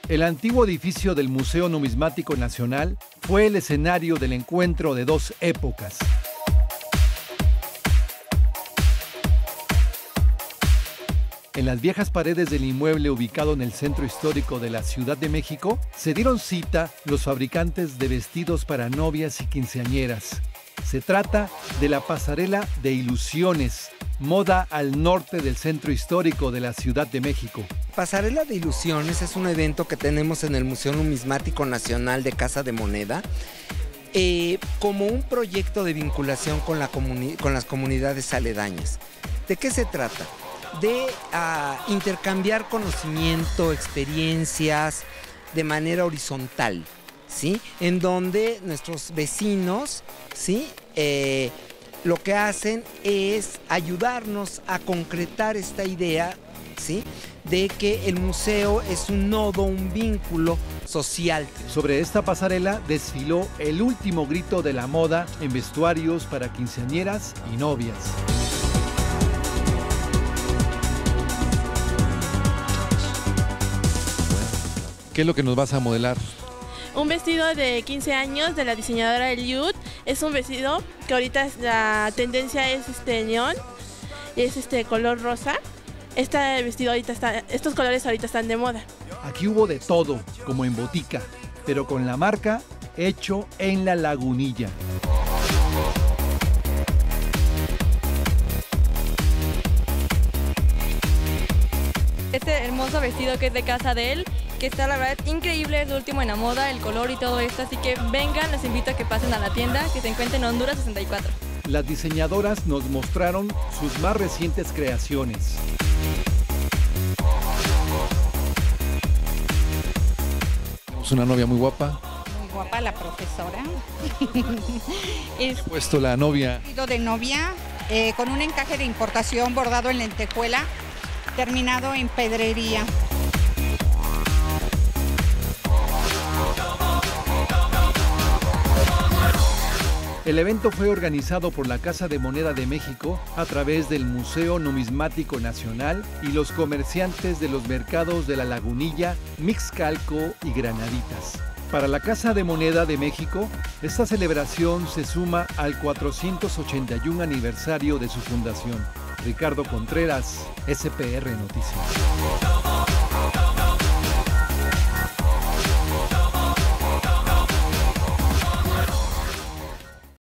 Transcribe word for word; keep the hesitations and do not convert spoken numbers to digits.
El antiguo edificio del Museo Numismático Nacional fue el escenario del encuentro de dos épocas. En las viejas paredes del inmueble ubicado en el centro histórico de la Ciudad de México, se dieron cita los fabricantes de vestidos para novias y quinceañeras. Se trata de la Pasarela de Ilusiones, moda al norte del centro histórico de la Ciudad de México. Pasarela de Ilusiones es un evento que tenemos en el Museo Numismático Nacional de Casa de Moneda, eh, como un proyecto de vinculación con, la comuni- con las comunidades aledañas. ¿De qué se trata? De uh, intercambiar conocimiento, experiencias de manera horizontal, ¿sí? En donde nuestros vecinos, ¿sí? Eh, lo que hacen es ayudarnos a concretar esta idea, ¿sí? De que el museo es un nodo, un vínculo social. Sobre esta pasarela desfiló el último grito de la moda en vestuarios para quinceañeras y novias. ¿Qué es lo que nos vas a modelar? Un vestido de quince años de la diseñadora Eliud. Es un vestido que ahorita la tendencia es este neón, es este color rosa. Este vestido ahorita está, estos colores ahorita están de moda. Aquí hubo de todo, como en botica, pero con la marca hecho en La Lagunilla. Este hermoso vestido que es de casa de él, que está la verdad increíble, es lo último en la moda, el color y todo esto, así que vengan, les invito a que pasen a la tienda que se encuentra en Honduras sesenta y cuatro. Las diseñadoras nos mostraron sus más recientes creaciones. Tenemos una novia muy guapa. Muy guapa la profesora. ¿Qué ha puesto la novia? Vestido de novia eh, con un encaje de importación bordado en lentejuela, terminado en pedrería. El evento fue organizado por la Casa de Moneda de México a través del Museo Numismático Nacional y los comerciantes de los mercados de La Lagunilla, Mixcalco y Granaditas. Para la Casa de Moneda de México, esta celebración se suma al cuatrocientos ochenta y uno aniversario de su fundación. Ricardo Contreras, S P R Noticias.